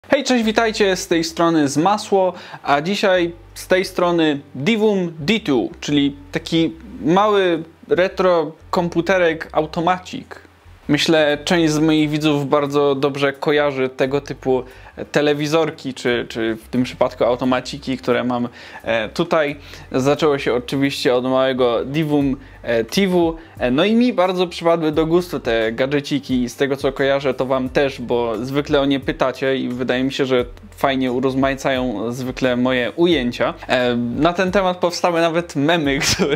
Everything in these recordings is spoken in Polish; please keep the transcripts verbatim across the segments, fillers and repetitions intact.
Hej, cześć, witajcie, z tej strony Zmasło, a dzisiaj z tej strony Divum D dwa, czyli taki mały retro komputerek automacik. Myślę, część z moich widzów bardzo dobrze kojarzy tego typu telewizorki, czy, czy w tym przypadku automaciki, które mam tutaj. Zaczęło się oczywiście od małego Divum T V, no i mi bardzo przypadły do gustu te gadżeciki i z tego co kojarzę to wam też, bo zwykle o nie pytacie i wydaje mi się, że fajnie urozmaicają zwykle moje ujęcia. Na ten temat powstały nawet memy, które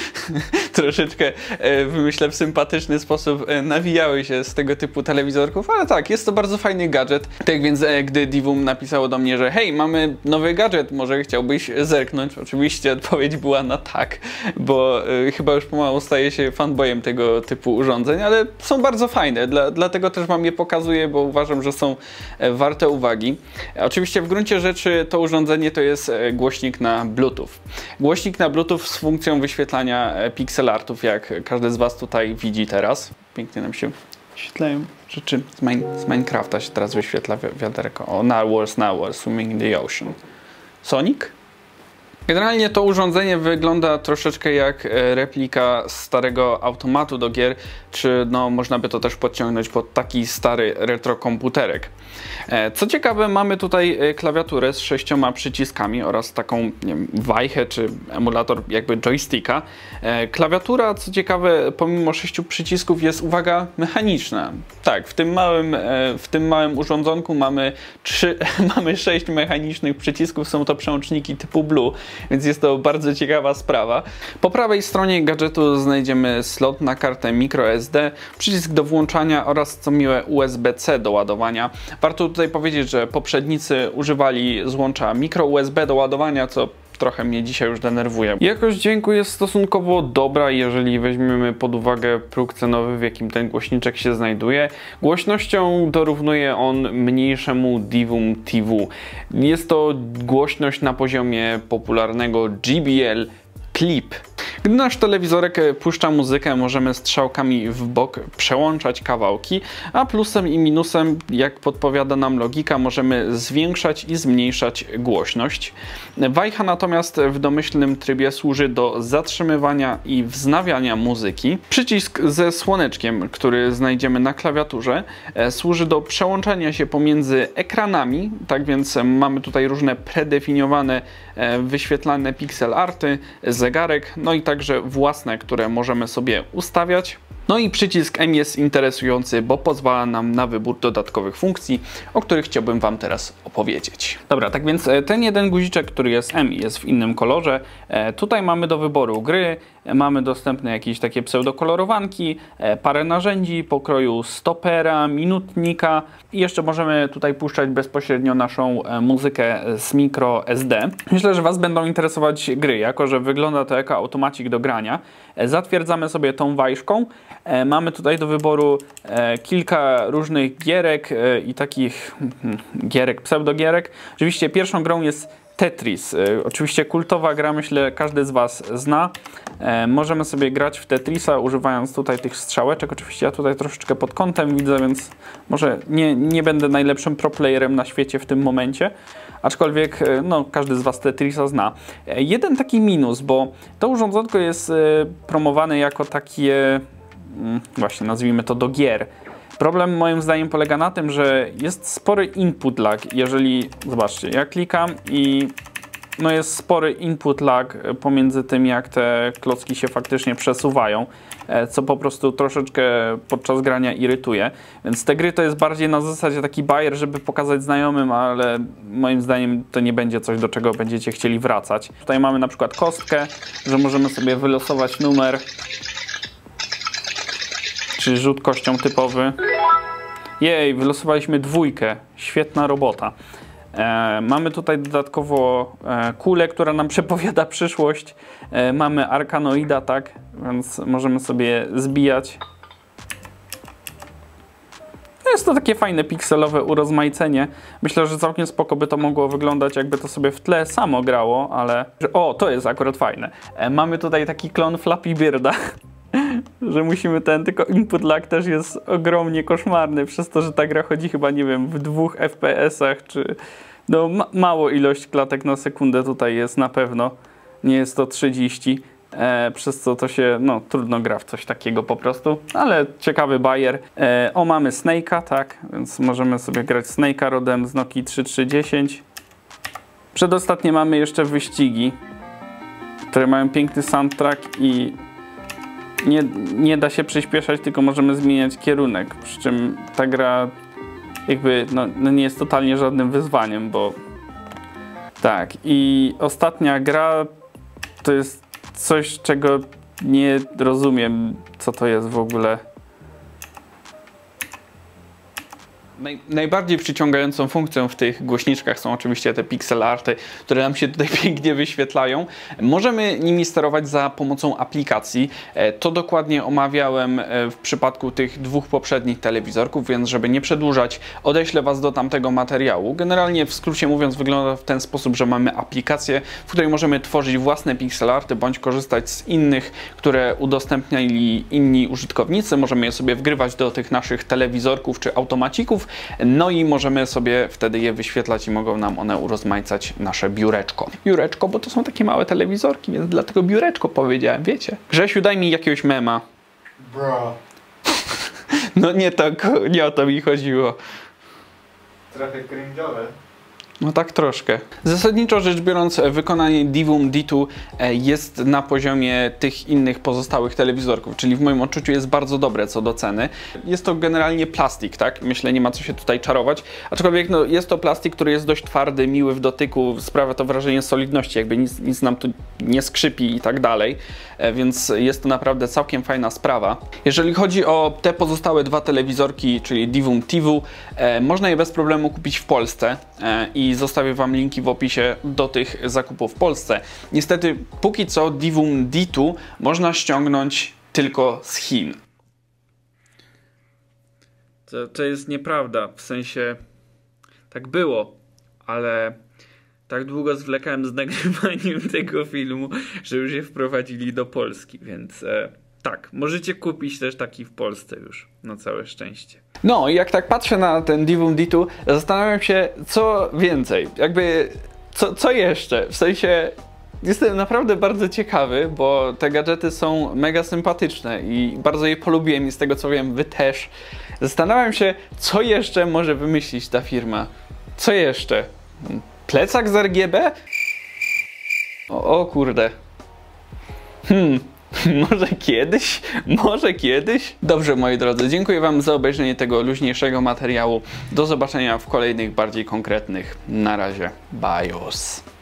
troszeczkę wymyślę w sympatyczny sposób nawijały się z tego typu telewizorków, ale tak, jest to bardzo fajny gadżet. Tak więc gdy Divum napisało do mnie, że hej, mamy nowy gadżet, może chciałbyś zerknąć? Oczywiście odpowiedź była na tak, bo chyba już pomału staję się fanboyem tego typu urządzeń, ale są bardzo fajne, dla, dlatego też wam je pokazuję, bo uważam, że są warte uwagi. Oczywiście w gruncie rzeczy to urządzenie to jest głośnik na Bluetooth. Głośnik na Bluetooth z funkcją wyświetlania pixel artów, jak każdy z was tutaj widzi teraz. Pięknie nam się wyświetlają rzeczy z, main, z Minecrafta się teraz wyświetla wi wiaderko. O, Narwhals, Narwhals, Swimming in the Ocean. Sonic? Generalnie to urządzenie wygląda troszeczkę jak replika starego automatu do gier, czy no można by to też podciągnąć pod taki stary retro komputerek. Co ciekawe, mamy tutaj klawiaturę z sześcioma przyciskami oraz taką, nie wiem, wajchę czy emulator jakby joysticka. Klawiatura, co ciekawe, pomimo sześciu przycisków jest, uwaga, mechaniczna. Tak, w tym małym, w tym małym urządzonku mamy, trzy, mamy sześć mechanicznych przycisków, są to przełączniki typu Blue, więc jest to bardzo ciekawa sprawa. Po prawej stronie gadżetu znajdziemy slot na kartę microSD, przycisk do włączania oraz, co miłe, U S B C do ładowania. Warto tutaj powiedzieć, że poprzednicy używali złącza micro U S B do ładowania, co trochę mnie dzisiaj już denerwuje. Jakość dźwięku jest stosunkowo dobra, jeżeli weźmiemy pod uwagę próg cenowy, w jakim ten głośniczek się znajduje. Głośnością dorównuje on mniejszemu Divum T V. Jest to głośność na poziomie popularnego J B L Clip. Gdy nasz telewizorek puszcza muzykę, możemy strzałkami w bok przełączać kawałki, a plusem i minusem, jak podpowiada nam logika, możemy zwiększać i zmniejszać głośność. Wajcha natomiast w domyślnym trybie służy do zatrzymywania i wznawiania muzyki. Przycisk ze słoneczkiem, który znajdziemy na klawiaturze, służy do przełączania się pomiędzy ekranami, tak więc mamy tutaj różne predefiniowane, wyświetlane pixel arty, zegarek, no i także własne, które możemy sobie ustawiać. No i przycisk M jest interesujący, bo pozwala nam na wybór dodatkowych funkcji, o których chciałbym wam teraz opowiedzieć. Dobra, tak więc ten jeden guziczek, który jest M, jest w innym kolorze. Tutaj mamy do wyboru gry, mamy dostępne jakieś takie pseudokolorowanki, parę narzędzi pokroju stopera, minutnika i jeszcze możemy tutaj puszczać bezpośrednio naszą muzykę z micro S D. Myślę, że was będą interesować gry, jako że wygląda to jako automacik do grania. Zatwierdzamy sobie tą wajszką. Mamy tutaj do wyboru kilka różnych gierek i takich gierek, pseudogierek. Oczywiście pierwszą grą jest Tetris. Oczywiście kultowa gra, myślę, każdy z was zna. Możemy sobie grać w Tetrisa, używając tutaj tych strzałeczek. Oczywiście ja tutaj troszeczkę pod kątem widzę, więc może nie, nie będę najlepszym pro playerem na świecie w tym momencie. Aczkolwiek no, każdy z was Tetrisa zna. Jeden taki minus, bo to urządzonko jest promowane jako takie, właśnie nazwijmy to, do gier. Problem moim zdaniem polega na tym, że jest spory input lag. Jeżeli, zobaczcie, ja klikam i no jest spory input lag pomiędzy tym, jak te klocki się faktycznie przesuwają, co po prostu troszeczkę podczas grania irytuje. Więc te gry to jest bardziej na zasadzie taki bajer, żeby pokazać znajomym, ale moim zdaniem to nie będzie coś, do czego będziecie chcieli wracać. Tutaj mamy na przykład kostkę, że możemy sobie wylosować numer, czyli rzut kością typowy. Jej, wylosowaliśmy dwójkę. Świetna robota. E, mamy tutaj dodatkowo e, kulę, która nam przepowiada przyszłość. E, mamy arkanoida, tak, więc możemy sobie zbijać. Jest to takie fajne pikselowe urozmaicenie. Myślę, że całkiem spoko by to mogło wyglądać, jakby to sobie w tle samo grało, ale... O, to jest akurat fajne. E, mamy tutaj taki klon Flappy Birda. że musimy ten, tylko input lag też jest ogromnie koszmarny, przez to, że ta gra chodzi chyba, nie wiem, w dwóch F P S-ach, czy no ma mało ilość klatek na sekundę tutaj jest na pewno, nie jest to trzydzieści, e, przez co to się, no trudno gra w coś takiego po prostu, ale ciekawy bajer. E, o, mamy Snake'a, tak, więc możemy sobie grać Snake'a rodem z Nokii trzy trzy dziesięć. Przedostatnie mamy jeszcze wyścigi, które mają piękny soundtrack i nie, nie da się przyspieszać, tylko możemy zmieniać kierunek, przy czym ta gra jakby no, no nie jest totalnie żadnym wyzwaniem, bo tak. I ostatnia gra to jest coś, czego nie rozumiem, co to jest w ogóle. Naj, najbardziej przyciągającą funkcją w tych głośniczkach są oczywiście te pixel arty, które nam się tutaj pięknie wyświetlają. Możemy nimi sterować za pomocą aplikacji. To dokładnie omawiałem w przypadku tych dwóch poprzednich telewizorków, więc żeby nie przedłużać, odeślę Was do tamtego materiału. Generalnie w skrócie mówiąc wygląda w ten sposób, że mamy aplikację, w której możemy tworzyć własne pixel arty bądź korzystać z innych, które udostępniali inni użytkownicy. Możemy je sobie wgrywać do tych naszych telewizorków czy automacików. No i możemy sobie wtedy je wyświetlać i mogą nam one urozmaicać nasze biureczko. Biureczko, bo to są takie małe telewizorki, więc dlatego biureczko powiedziałem, wiecie. Grzesiu, daj mi jakiegoś mema. Bro. No nie, to, nie o to mi chodziło. Trochę cringe'owe. No tak troszkę. Zasadniczo rzecz biorąc, wykonanie Divum D dwa jest na poziomie tych innych pozostałych telewizorków, czyli w moim odczuciu jest bardzo dobre co do ceny. Jest to generalnie plastik, tak? Myślę, nie ma co się tutaj czarować. Aczkolwiek no, jest to plastik, który jest dość twardy, miły w dotyku, sprawia to wrażenie solidności, jakby nic, nic nam tu nie skrzypi i tak dalej. Więc jest to naprawdę całkiem fajna sprawa. Jeżeli chodzi o te pozostałe dwa telewizorki, czyli Divum T V, można je bez problemu kupić w Polsce i zostawię Wam linki w opisie do tych zakupów w Polsce. Niestety, póki co Divum D dwa można ściągnąć tylko z Chin. To, to jest nieprawda, w sensie tak było, ale tak długo zwlekałem z nagrywaniem tego filmu, że już je wprowadzili do Polski, więc e, tak, możecie kupić też taki w Polsce już, na całe szczęście. No i jak tak patrzę na ten Divum D dwa, zastanawiam się, co więcej, jakby, co, co jeszcze, w sensie jestem naprawdę bardzo ciekawy, bo te gadżety są mega sympatyczne i bardzo je polubiłem i z tego co wiem, wy też. Zastanawiam się, co jeszcze może wymyślić ta firma, co jeszcze? Plecak z R G B? O, o kurde. Hmm. Może kiedyś? Może kiedyś? Dobrze, moi drodzy, dziękuję Wam za obejrzenie tego luźniejszego materiału. Do zobaczenia w kolejnych, bardziej konkretnych. Na razie. Bajos.